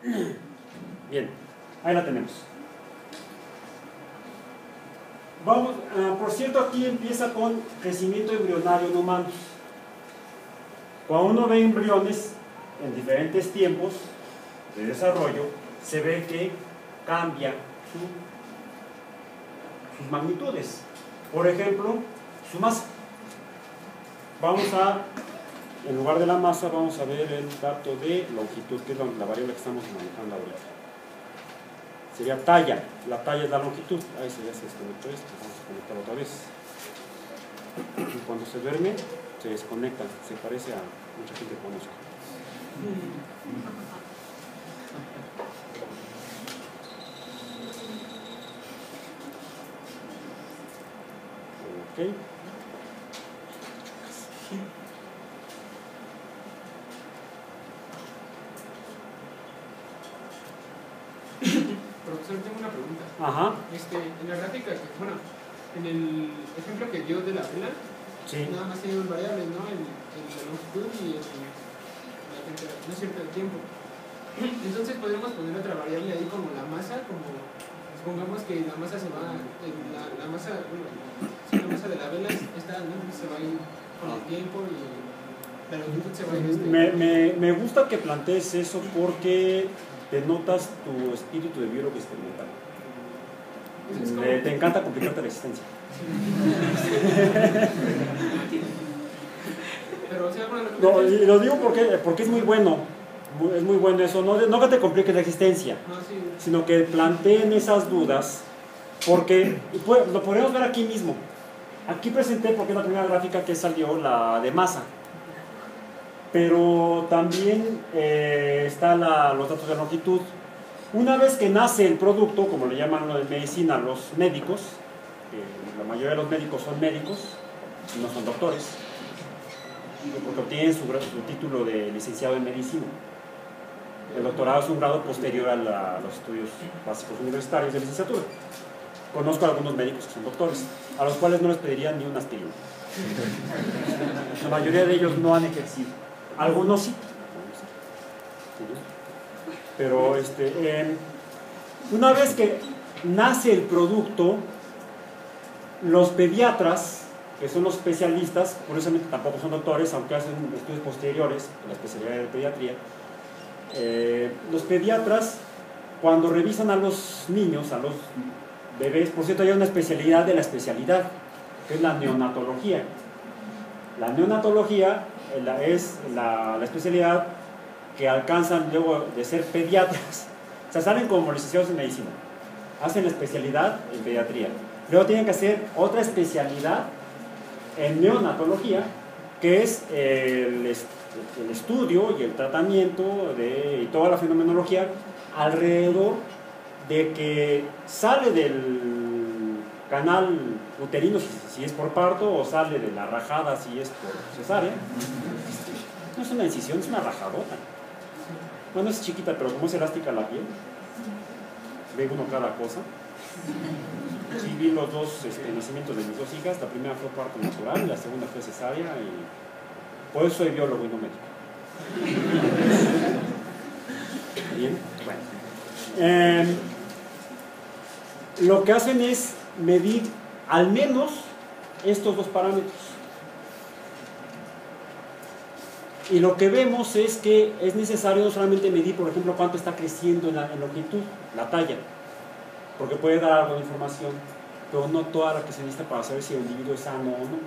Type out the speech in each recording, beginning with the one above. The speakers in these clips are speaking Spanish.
Bien, ahí la tenemos. Vamos, por cierto, aquí empieza con crecimiento embrionario en humanos. Cuando uno ve embriones en diferentes tiempos de desarrollo, se ve que cambia sus magnitudes. Por ejemplo, su masa. Vamos a, en lugar de la masa, vamos a ver el dato de longitud, que es la variable que estamos manejando ahorita. Sería talla. La talla es la longitud. Ahí ya se desconectó esto. Vamos a conectarlo otra vez. Y cuando se duerme, se desconecta. Se parece a mucha gente que conozco. Ok. Profesor, tengo una pregunta. Ajá. En la gráfica, bueno, en el ejemplo que dio de la vela, Sí. nada más tiene dos variables, ¿no? La longitud y la temperatura, no es cierto, el tiempo. Entonces podríamos poner otra variable ahí como la masa, como supongamos que la masa se va, la masa, bueno, si la masa de la vela está, ¿no? Se va a ir con el tiempo y la longitud se va a ir. Me gusta que plantees eso porque denotas tu espíritu de biólogo experimental. Te encanta complicarte la existencia. Pero, o sea, bueno, No, y lo digo porque es muy bueno. Es muy bueno eso. No que te compliques la existencia, no, sí, sino que planteen esas dudas. Porque lo podemos ver aquí mismo. Aquí presenté, porque es la primera gráfica que salió, la de masa. Pero también están los datos de longitud. Una vez que nace el producto, como le llaman en medicina los médicos, la mayoría de los médicos son médicos, no son doctores, porque obtienen su título de licenciado en medicina. El doctorado es un grado posterior a los estudios básicos universitarios de licenciatura. Conozco a algunos médicos que son doctores, a los cuales no les pediría ni una aspirina. La mayoría de ellos no han ejercido. Algunos sí. Pero una vez que nace el producto, los pediatras, que son los especialistas, curiosamente tampoco son doctores, aunque hacen estudios posteriores en la especialidad de pediatría, los pediatras, cuando revisan a los niños, a los bebés, por cierto, hay una especialidad de la especialidad, que es la neonatología. La neonatología es la especialidad que alcanzan luego de ser pediatras. O sea, salen como licenciados en medicina, hacen la especialidad en pediatría, luego tienen que hacer otra especialidad en neonatología, que es el estudio y el tratamiento y toda la fenomenología alrededor de que sale del canal uterino si es por parto, o sale de la rajada si es por cesárea. No es una incisión, es una rajadota. Bueno, es chiquita, pero como es elástica la piel, ve uno cada cosa. Sí, vi los dos nacimientos de mis dos hijas. La primera fue parto natural, la segunda fue cesárea, y por eso soy biólogo y no médico. Bien, bueno. Lo que hacen es medir al menos estos dos parámetros. Y lo que vemos es que es necesario no solamente medir, por ejemplo, cuánto está creciendo en longitud, la talla, porque puede dar algo de información, pero no toda la que se necesita para saber si el individuo es sano o no.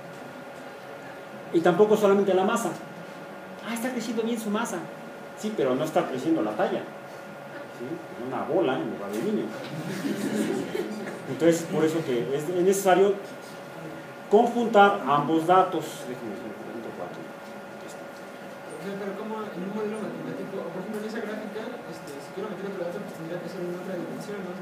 Y tampoco solamente la masa. Está creciendo bien su masa. Sí, pero no está creciendo la talla. ¿Sí? Es una bola en lugar de niño. Entonces, por eso que es necesario conjuntar ambos datos. Déjenme ver. Pero como en un modelo matemático, o por ejemplo en esa gráfica, si quiero meter otro dato, pues tendría que ser en otra dimensión, ¿no?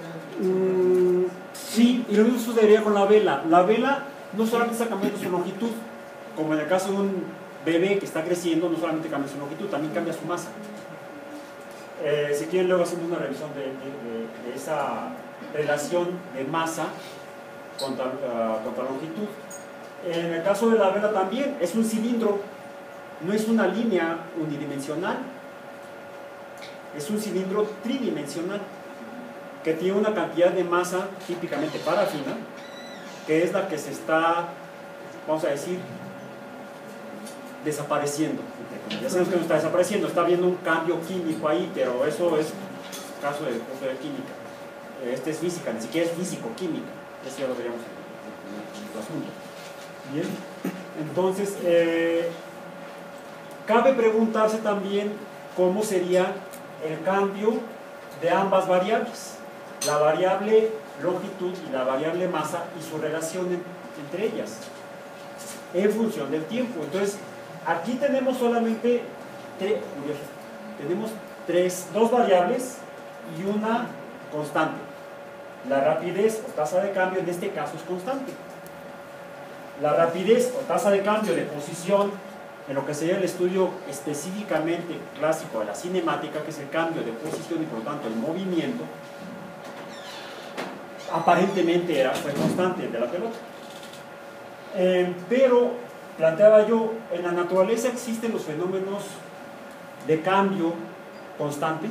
Sí, y lo mismo sucedería con la vela. La vela no solamente está cambiando su longitud, como en el caso de un bebé que está creciendo, no solamente cambia su longitud, también cambia su masa. Si quieren, luego hacemos una revisión de esa relación de masa contra longitud. En el caso de la vela también, es un cilindro. No es una línea unidimensional. es un cilindro tridimensional que tiene una cantidad de masa típicamente parafina, que es la que se está, vamos a decir, desapareciendo. Ya sabemos que no está desapareciendo, está habiendo un cambio químico ahí, pero eso es caso de química. Este es física, ni siquiera es físico-química. Eso ya lo veríamos en el asunto. Bien, entonces, cabe preguntarse también cómo sería el cambio de ambas variables, la variable longitud y la variable masa y su relación entre ellas en función del tiempo. Entonces, aquí tenemos solamente dos variables y una constante. La rapidez o tasa de cambio en este caso es constante. La rapidez o tasa de cambio de posición en lo que sería el estudio específicamente clásico de la cinemática, que es el cambio de posición y por lo tanto el movimiento, aparentemente fue constante el de la pelota. Pero, planteaba yo, en la naturaleza existen los fenómenos de cambio constante.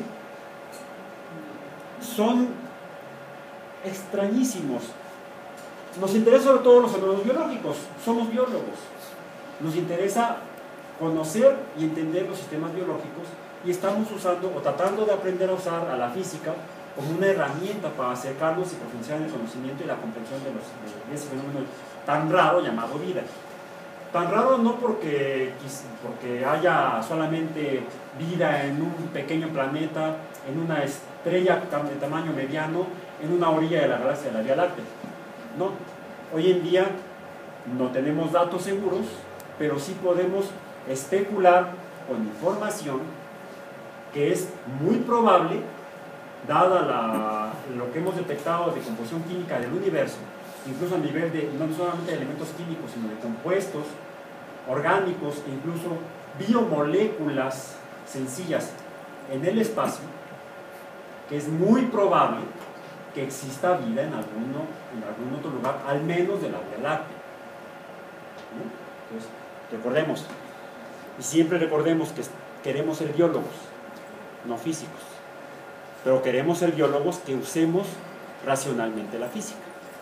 Son extrañísimos. Nos interesa sobre todo los fenómenos biológicos, somos biólogos. Nos interesa conocer y entender los sistemas biológicos y estamos usando o tratando de aprender a usar a la física como una herramienta para acercarnos y profundizar en el conocimiento y la comprensión de ese fenómeno tan raro llamado vida. Tan raro no porque haya solamente vida en un pequeño planeta, en una estrella de tamaño mediano, en una orilla de la galaxia de la Vía Láctea. No, hoy en día no tenemos datos seguros, pero sí podemos especular con información que es muy probable, dada lo que hemos detectado de composición química del universo, incluso a nivel de no solamente de elementos químicos, sino de compuestos orgánicos e incluso biomoléculas sencillas en el espacio, que es muy probable que exista vida en algún otro lugar, al menos de la Vía Láctea. ¿No? Entonces, recordemos, y siempre recordemos que queremos ser biólogos, no físicos, pero queremos ser biólogos que usemos racionalmente la física.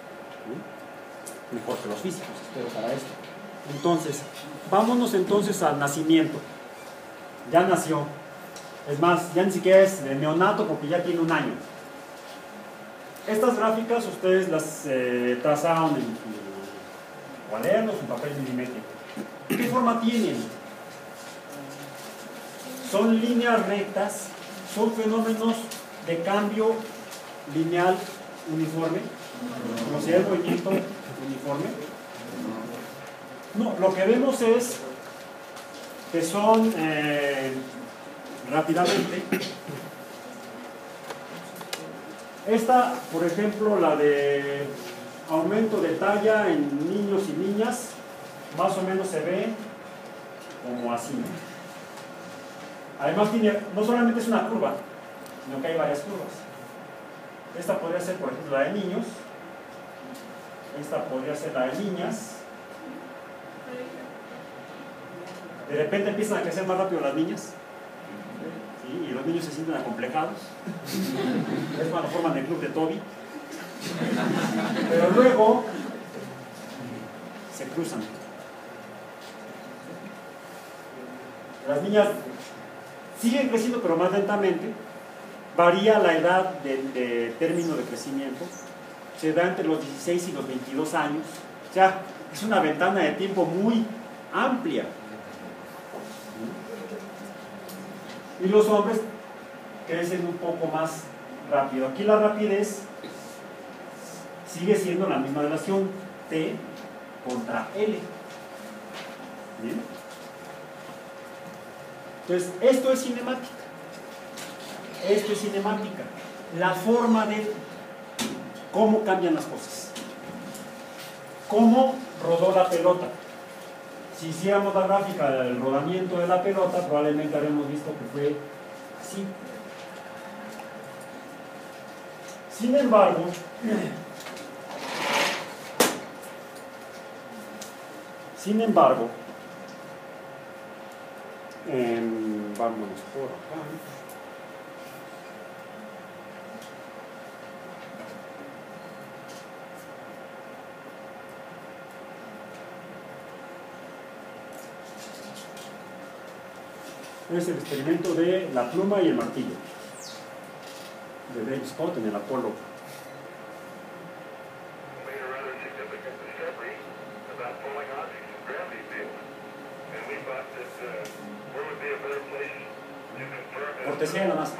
¿No? Mejor que los físicos, espero para esto. Entonces, vámonos entonces al nacimiento. Ya nació. Es más, ya ni siquiera es de neonato porque ya tiene 1 año. Estas gráficas ustedes las trazaron en su cuaderno, en papel milimétrico. ¿Qué forma tienen? Son líneas rectas, son fenómenos de cambio lineal uniforme, como sería el movimiento uniforme. No, lo que vemos es que son rápidamente. Esta, por ejemplo, la de aumento de talla en niños y niñas, más o menos se ve como así. Además no solamente es una curva, sino que hay varias curvas. Esta podría ser, por ejemplo, la de niños. Esta podría ser la de niñas. De repente empiezan a crecer más rápido las niñas. ¿Sí? Y los niños se sienten acomplejados. Es cuando forman el club de Toby. Pero luego se cruzan. Las niñas siguen creciendo, pero más lentamente. Varía la edad de término de crecimiento. Se da entre los 16 y los 22 años. O sea, es una ventana de tiempo muy amplia. Y los hombres crecen un poco más rápido. Aquí la rapidez sigue siendo la misma relación T contra L. ¿Bien? Entonces, esto es cinemática. Esto es cinemática. La forma de cómo cambian las cosas. Cómo rodó la pelota. Si hiciéramos la gráfica del rodamiento de la pelota, probablemente habríamos visto que fue así. Sin embargo, vámonos por acá. Es el experimento de la pluma y el martillo de Dave Scott en el Apolo. Cortesía de la NASA.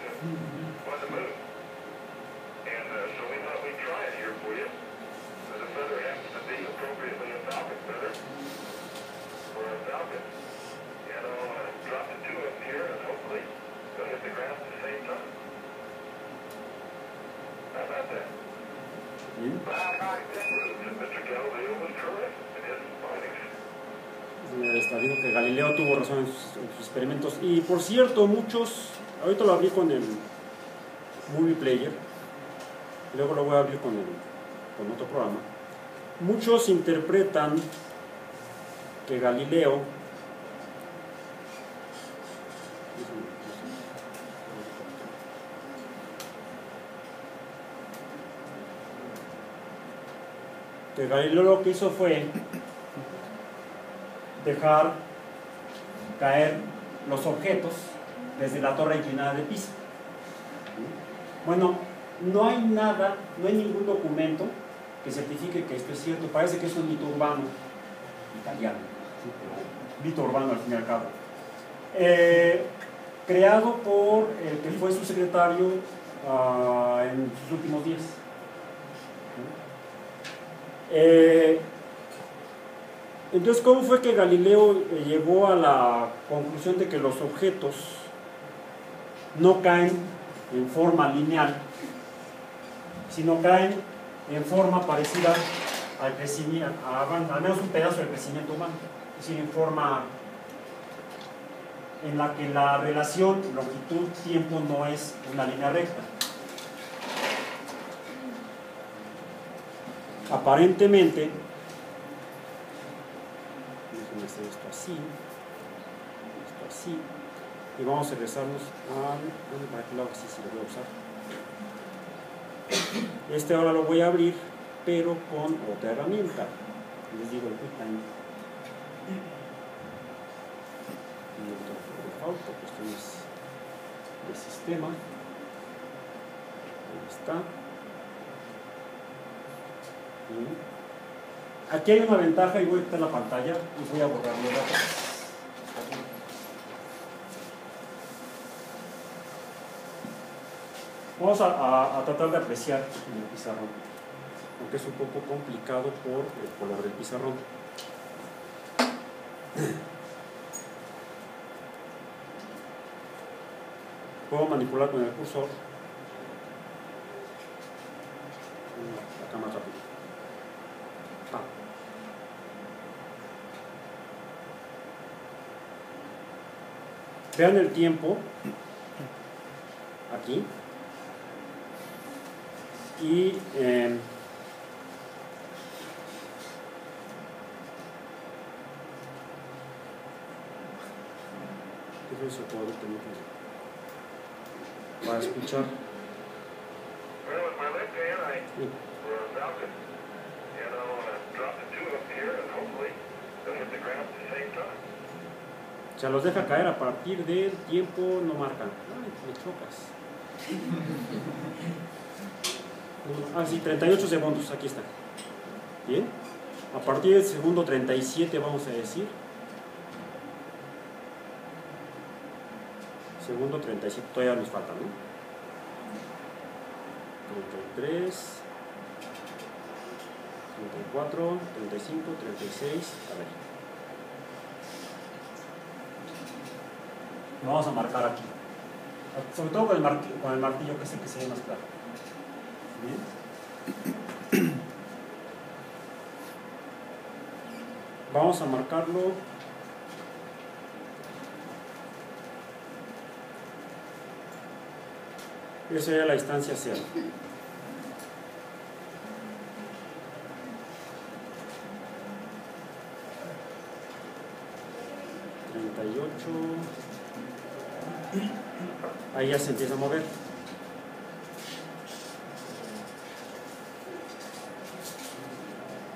Digo que Galileo tuvo razón en sus experimentos. Y por cierto, muchos, ahorita lo abrí con el Movie Player, luego lo voy a abrir con otro programa. Muchos interpretan que Galileo lo que hizo fue dejar caer los objetos desde la torre inclinada de Pisa. Bueno, no hay ningún documento que certifique que esto es cierto. Parece que es un mito urbano italiano, ¿sí? Mito urbano al fin y al cabo, creado por el que fue su secretario en sus últimos días. Entonces, ¿cómo fue que Galileo llegó a la conclusión de que los objetos no caen en forma lineal, sino caen en forma parecida al crecimiento, al menos un pedazo del crecimiento humano, es decir, en forma en la que la relación longitud-tiempo no es una línea recta? Aparentemente, déjenme hacer esto así, y vamos a regresarnos para que lo haga así, si lo voy a usar. Ahora lo voy a abrir, pero con otra herramienta. Les digo el QuickTime. Por cuestiones de sistema. Ahí está. Aquí hay una ventaja, y voy a quitar la pantalla y voy a borrar los datos. Vamos a tratar de apreciar en el pizarrón, aunque es un poco complicado por el color del pizarrón. Puedo manipular con el cursor acá más rápido. Vean el tiempo aquí y eso puedo tener para escuchar. O sea, los deja caer a partir del tiempo no marcan. Ay, me chocas. Sí, 38 segundos, aquí está. Bien. A partir del segundo 37, vamos a decir. Segundo 37, todavía nos falta, ¿no? 33, 34, 35, 36, a ver. Lo vamos a marcar aquí. Sobre todo con el martillo, que es el que se ve más claro. Bien. Vamos a marcarlo. Esa sería la distancia cero. Ahí ya se empieza a mover.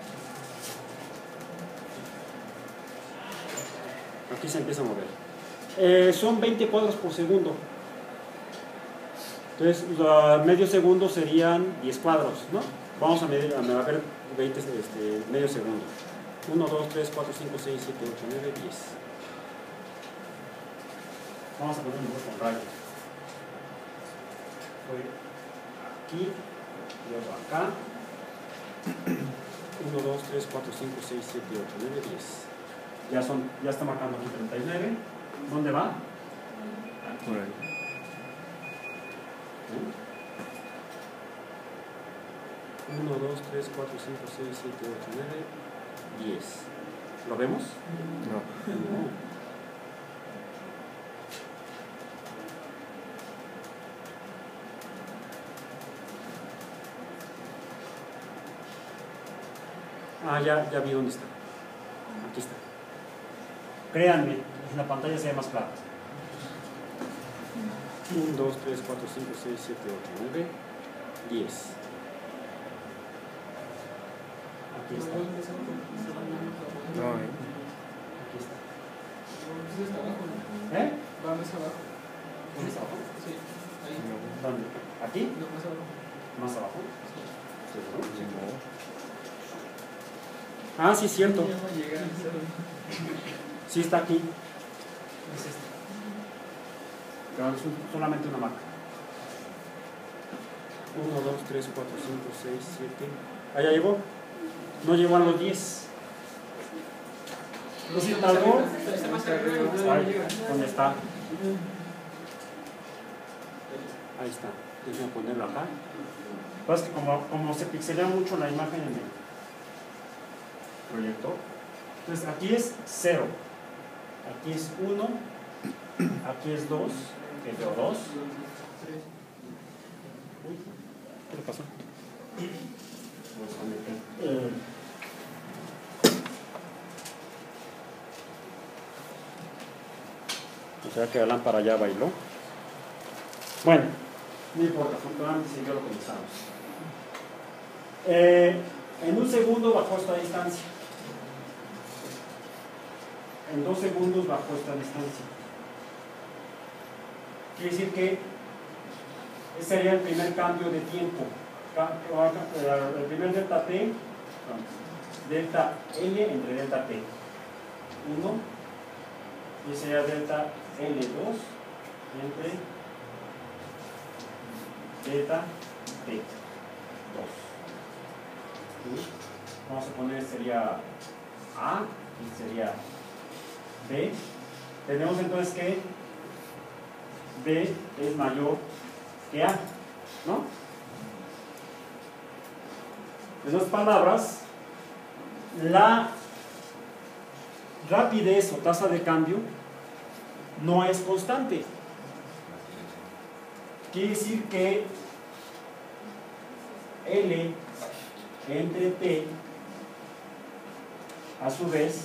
Aquí se empieza a mover. Son 20 cuadros por segundo. Entonces, medio segundo serían 10 cuadros, ¿no? Vamos a medir, a ver 20, medio segundo. 1, 2, 3, 4, 5, 6, 7, 8, 9, 10. Vamos a poner un número con rayos. Voy aquí, luego acá. 1, 2, 3, 4, 5, 6, 7, 8, 9, 10. Ya está marcando aquí 39. ¿Dónde va? Por ahí. 1, 2, 3, 4, 5, 6, 7, 8, 9, 10. ¿Lo vemos? No. No. Ya vi dónde está. Aquí está. Créanme, la pantalla se ve más clara. 1, 2, 3, 4, 5, 6, 7, 8, 9, 10. Aquí está. No, Aquí está. Está abajo, ¿no? ¿Eh? Va más abajo. ¿Dónde está abajo? Sí, ahí. ¿Dónde? ¿Aquí? No, más abajo. ¿Más abajo? Sí. ¿Seguro? Ah, sí, es cierto. Ya va a llegar. Sí está aquí. Es este. Pero es solamente una marca. 1, 2, 3, 4, 5, 6, 7. ¿Ah, ya llegó? No llegó a los 10. ¿No se tardó? Está más arriba, no Ahí, llega. ¿dónde está? Ahí está. Déjenme ponerlo acá. Lo que pasa es que como se pixelea mucho la imagen en el proyector, entonces aquí es 0, aquí es 1, aquí es 2, que es 2. Uy, ¿qué le pasó? O sea que la lámpara ya bailó. Bueno, no importa, afortunadamente siguió lo que comenzamos. En un segundo bajó esta distancia. En 2 segundos bajó esta distancia. Quiere decir que ese sería el primer cambio de tiempo. El primer delta T, delta L entre delta T. 1, y sería delta L2 entre delta T. 2. Vamos a poner, sería A y sería B. Tenemos entonces que B es mayor que A, ¿no? En otras palabras, la rapidez o tasa de cambio no es constante. Quiere decir que L entre T a su vez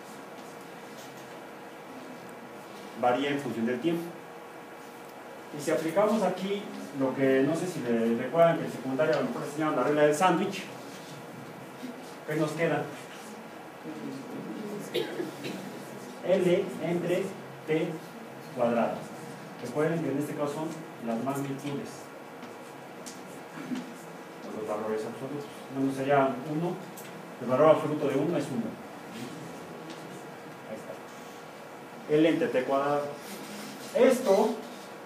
varía en función del tiempo. Y si aplicamos aquí lo que no sé si le recuerdan que en secundaria a lo mejor enseñaron la regla del sándwich, ¿qué nos queda? L entre T cuadrado. Recuerden que en este caso son las magnitudes, los valores absolutos. Bueno, sería 1, el valor absoluto de 1 es 1. Ahí está. L entre T cuadrado. Esto,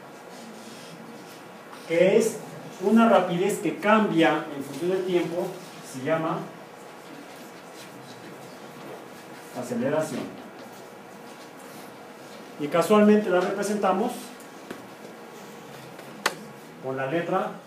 que es una rapidez que cambia en función del tiempo, se llama aceleración. Y casualmente la representamos con la letra